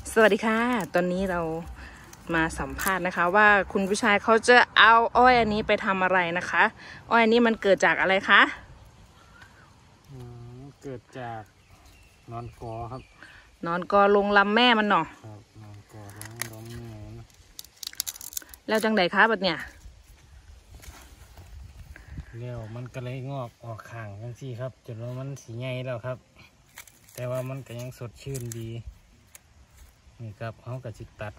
สวัสดีค่ะตอนนี้เรามาสัมภาษณ์นะคะว่าคุณผู้ชายเขาจะเอาอ้อยอันนี้ไปทำอะไรนะคะอ้อยอันนี้มันเกิดจากอะไรคะเกิดจากนอนกอครับนอนกอลงลำแม่มันเนาะครับนอนกอลงแม่แล้วจังไดคะบัดเนี่ยแล้วมันก็เลยงอกออกข้างกันสิครับจนว่ามันสีใหญ่แล้วครับแต่ว่ามันก็ยังสดชื่นดีนี่ครับเขาก็สิตัด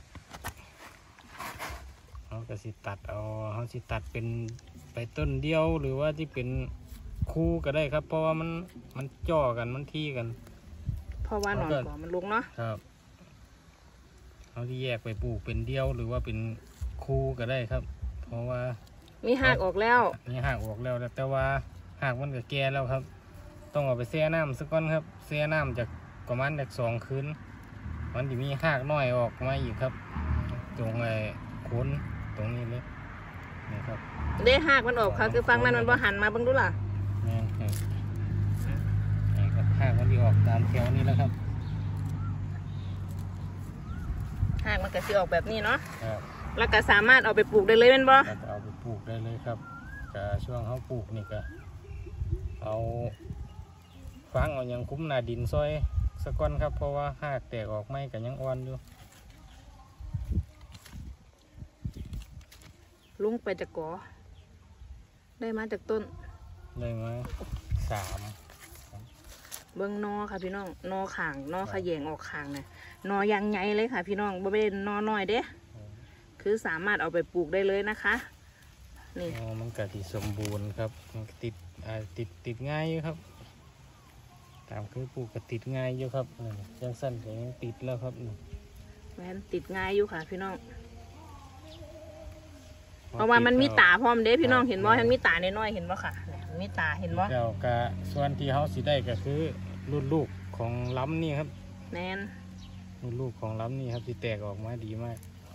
เอาเขาสิตัดเป็นไปต้นเดียวหรือว่าที่เป็นคู่ก็ได้ครับเพราะว่ามันจ่อกันมันที่กันเพราะว่านอนกอมันลุกเนาะครับเขาที่แยกไปปลูกเป็นเดียวหรือว่าเป็นคู่ก็ได้ครับเพราะว่ามีหากออกแล้วมีหากออกแล้วแต่ว่าหากมันก็แก่แล้วครับต้องเอาไปแช่น้ำสักก้อนครับแช่น้ำจากประมาณ2 คืนมันจะมีหากน้อยออกมาอีกครับตรงโคนตรงนี้เลยนี่ครับได้หากมันออกค่ะคือฟังมันบ่หันมาบ้างดูล่ะนี่ครับหากมันที่ออกตามแถวนี้แล้วครับหากมันก็สิออกแบบนี้เนาะแล้วก็สามารถเอาไปปลูกได้เลยเป็นบ่เอาไปปลูกได้เลยครับก็ช่วงเขาปลูกนี่ก็เอาฟังเอาอย่างคุ้มหน้าดินซอยสะก้อนครับเพราะว่าหากแตกออกไม่กันยังอ่อนอยู่ลุงไปจากกอได้มาจากต้นได้มา 3เบิ้งนอค่ะพี่น้องนอข่างนอขยงออกข่างเนี่ยนอยังใหญ่เลยค่ะพี่น้องบ่เป็นนอน้อยเด้คือสามารถเอาไปปลูกได้เลยนะคะนี่มันก็ติดสมบูรณ์ครับมันติดง่ายอยู่ครับตามคือปลูกก็ติดง่ายอยู่ครับยังสั้นก็ยังติดแล้วครับแม่นติดง่ายอยู่ค่ะพี่น้องเพราะว่ามันมีตาพร้อมเด้พี่น้องเห็นบ่มันมีตาน้อยๆเห็นบ่ค่ะมีตาเห็นบ่แล้วก็ส่วนที่เขาสิได้ก็คือรุ่นลูกของล้ำนี่ครับแน่นรุ่นลูกของล้ำนี่ครับที่แตกออกมาดีมาก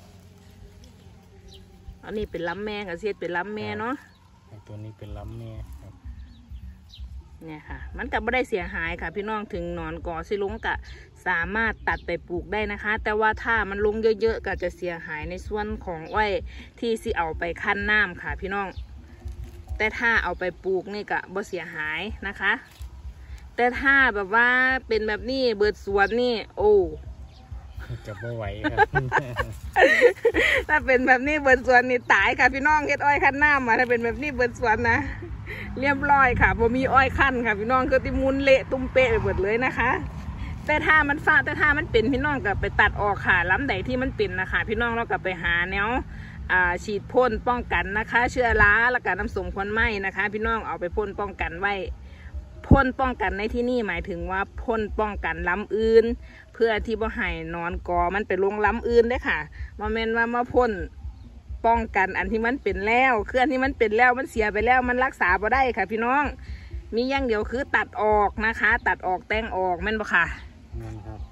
อันนี้เป็นล้ำแม่กับเสียดเป็นล้ำแม่เนาะตัวนี้เป็นล้ำแม่ครับเนี่ยค่ะมันก็ไม่ได้เสียหายค่ะพี่น้องถึงนอนกอสิลุงกะสามารถตัดไปปลูกได้นะคะแต่ว่าถ้ามันลงเยอะๆก็จะเสียหายในส่วนของอ้อยที่สิเอาไปคั้นน้ำค่ะพี่น้องแต่ถ้าเอาไปปลูกนี่ก็บ่เสียหายนะคะแต่ถ้าแบบว่าเป็นแบบนี้เบิดสวนนี่โอ้จะไม่ไหวครับถ้าเป็นแบบนี้เบิดสวนนี่ตายค่ะพี่น้องเฮ็ดอ้อยคั้นน้ำมาถ้าเป็นแบบนี้เบิดสวนนะเรียบร้อยค่ะบ่มีอ้อยคั้นค่ะพี่น้องคือติมุนเละตุ้มเป๊ะไปหมดเลยนะคะแต่ถ้ามันเป็นพี่น้องก็ไปตัดออกค่ะลำใดที่มันเป็นนะคะพี่น้องเราก็ไปหาแนวฉีดพ่นป้องกันนะคะเชื้อราและการน้ำส้มควันไหม้นะคะพี่น้องเอาไปพ่นป้องกันไว้พ่นป้องกันในที่นี่หมายถึงว่าพ่นป้องกันลำอื่นเพื่อที่บ่ให้นอนกอมันไปลงลำอื่นได้ค่ะมาเมนว่ามาพ่นป้องกันอันที่มันเป็นแล้วคืออันที่มันเป็นแล้วมันเสียไปแล้วมันรักษาบ่ได้ค่ะพี่น้องมีอย่างเดียวคือตัดออกนะคะตัดออกแต่งออกแม่นบ่ค่ะนั่นครับ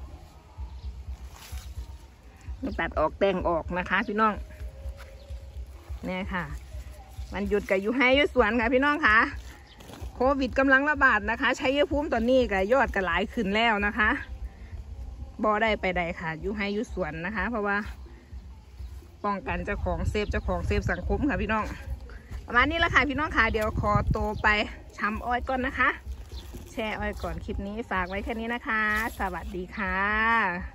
ตัดออกแต่งออกนะคะพี่น้องเนี่ยค่ะมันหยุดกับอยู่ให้อยู่สวนค่ะพี่น้องค่ะโควิดกำลังระบาดนะคะใช้ยาภูมิตอนนี้กับยอดก็หลายขึ้นแล้วนะคะบ่ได้ไปใดค่ะอยู่ให้อยู่สวนนะคะเพราะว่าป้องกันเจ้าของเซฟสังคมค่ะพี่น้องประมาณนี้ละค่ะพี่น้องค่ะเดี๋ยวขอตัวไปชำอ้อยก่อนนะคะแช่อ้อยก่อนคลิปนี้ฝากไว้แค่นี้นะคะสวัสดีค่ะ